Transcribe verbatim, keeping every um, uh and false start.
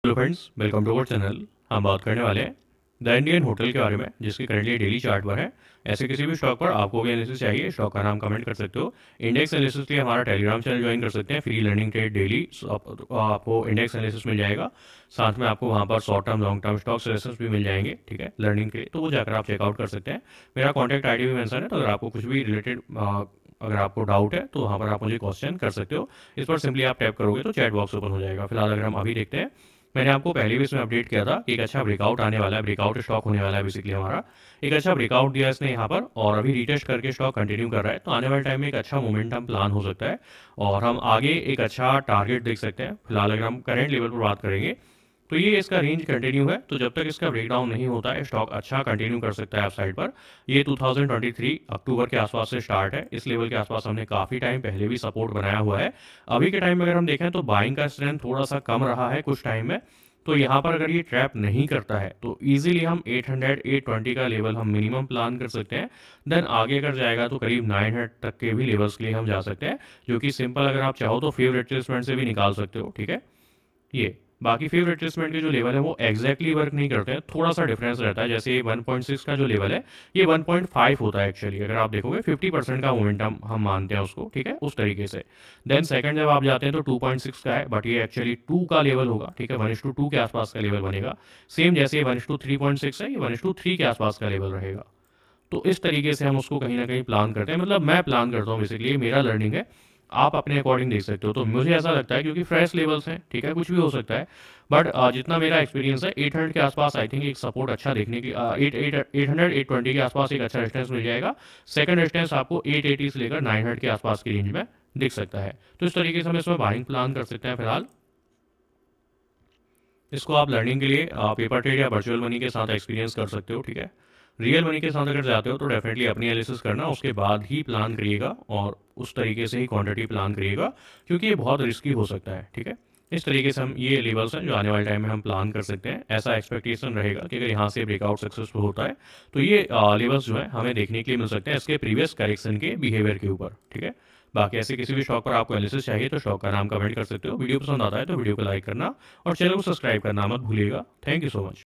Hello friends, welcome to our channel. हम बात करने वाले हैं द इंडियन होटल के बारे में, जिसकी करंटली डेली चार्ट पर है। ऐसे किसी भी स्टॉक पर आपको भी एनालिसिस चाहिए, स्टॉक का नाम कमेंट कर सकते हो। इंडेक्स एनालिसिस के लिए हमारा टेलीग्राम चैनल ज्वाइन कर सकते हैं। फ्री लर्निंग ट्रेड डेली आपको इंडेक्स एनालिसिस मिल जाएगा। साथ में आपको वहाँ पर short term long term stock analysis भी मिल जाएंगे, ठीक है, लर्निंग के लिए। तो वो जाकर आप चेकआउट कर सकते हैं। मेरा कॉन्टैक्ट आई डी भी मेंशन है, तो अगर आपको कुछ भी रिलेटेड अगर आपको डाउट है तो वहाँ पर आप मुझे क्वेश्चन कर सकते हो। इस पर सिंपली आप टैप करोगे तो चैट बॉक्स ओपन हो जाएगा। फिलहाल अगर हम अभी देखते हैं, मैंने आपको पहले भी इसमें अपडेट किया था कि एक अच्छा ब्रेकआउट आने वाला है, ब्रेकआउट स्टॉक होने वाला है। बेसिकली हमारा एक अच्छा ब्रेकआउट दिया इसने यहाँ पर, और अभी रीटेस्ट करके स्टॉक कंटिन्यू कर रहा है। तो आने वाले टाइम में एक अच्छा मोमेंटम प्लान हो सकता है और हम आगे एक अच्छा टारगेट देख सकते हैं। फिलहाल अगर हम करेंट लेवल पर बात करेंगे तो ये इसका रेंज कंटिन्यू है। तो जब तक इसका ब्रेकडाउन नहीं होता है, स्टॉक अच्छा कंटिन्यू कर सकता है अप साइड पर। ये दो हज़ार तेईस अक्टूबर के आसपास से स्टार्ट है। इस लेवल के आसपास हमने काफ़ी टाइम पहले भी सपोर्ट बनाया हुआ है। अभी के टाइम में अगर हम देखें तो बाइंग का स्ट्रेंथ थोड़ा सा कम रहा है कुछ टाइम में। तो यहाँ पर अगर ये ट्रैप नहीं करता है तो इजीली हम आठ सौ, आठ सौ बीस का लेवल हम मिनिमम प्लान कर सकते हैं। देन आगे अगर जाएगा तो करीब नौ सौ तक के भी लेवल्स के लिए हम जा सकते हैं, जो कि सिंपल अगर आप चाहो तो फेवरेट रिट्रेसमेंट से भी निकाल सकते हो, ठीक है। ये बाकी फेवरेट रिट्रेसमेंट के जो लेवल है वो एग्जैक्टली वर्क नहीं करते हैं, थोड़ा सा डिफरेंस रहता है। जैसे वन पॉइंट सिक्स का जो लेवल है ये वन पॉइंट फाइव होता है एक्चुअली। अगर आप देखोगे फिफ्टी परसेंट का मोमेंटम हम मानते हैं उसको, ठीक है, उस तरीके से। देन सेकंड जब आप जाते हैं तो टू पॉइंट सिक्स का है, बट ये एक्चुअली टू का लेवल होगा, ठीक है, वन इस टू टू के आसपास का लेवल बनेगा। सेम जैसे वन इस टू थ्री पॉइंट सिक्स है, ये वन इस टू थ्री के आसपास का लेवल रहेगा। तो इस तरीके से हम उसको कहीं ना कहीं प्लान करते हैं, मतलब मैं प्लान करता हूँ बेसिकली, मेरा लर्निंग है। आप अपने अकॉर्डिंग देख सकते हो। तो मुझे ऐसा लगता है क्योंकि फ्रेश लेवल्स हैं, ठीक है, कुछ भी हो सकता है, बट जितना मेरा एक्सपीरियंस है एट हंड्रेड के आसपास आई थिंक एक सपोर्ट अच्छा देखने की, eight eight eight hundred eight twenty के आसपास एक अच्छा रेजिस्टेंस मिल जाएगा। सेकंड रेजिस्टेंस आपको एट एटी से लेकर नाइन हंड्रेड के आसपास की रेंज में दिख सकता है। तो इस तरीके से हम इसमें बाइंग प्लान कर सकते हैं। फिलहाल इसको आप लर्निंग के लिए पेपर ट्रेड या वर्चुअल मनी के साथ एक्सपीरियंस कर सकते हो, ठीक है। रियल मनी के साथ अगर जाते हो तो डेफिनेटली अपनी एनालिसिस करना, उसके बाद ही प्लान करिएगा और उस तरीके से ही क्वांटिटी प्लान करिएगा, क्योंकि ये बहुत रिस्की हो सकता है, ठीक है। इस तरीके से हम ये लेवल्स हैं जो आने वाले टाइम में हम प्लान कर सकते हैं। ऐसा एक्सपेक्टेशन रहेगा कि अगर यहाँ से ब्रेकआउट सक्सेसफुल होता है तो ये लेवल्स जो है हमें देखने के लिए मिल सकते हैं इसके प्रीवियस करेक्शन के बिहेवियर के ऊपर, ठीक है। बाकी ऐसे किसी भी स्टॉक पर आपको एनालिसिस चाहिए तो स्टॉक का नाम कमेंट कर सकते हो। वीडियो पसंद आता है तो वीडियो को लाइक करना और चैनल को सब्सक्राइब करना मत भूलिएगा। Thank you so much.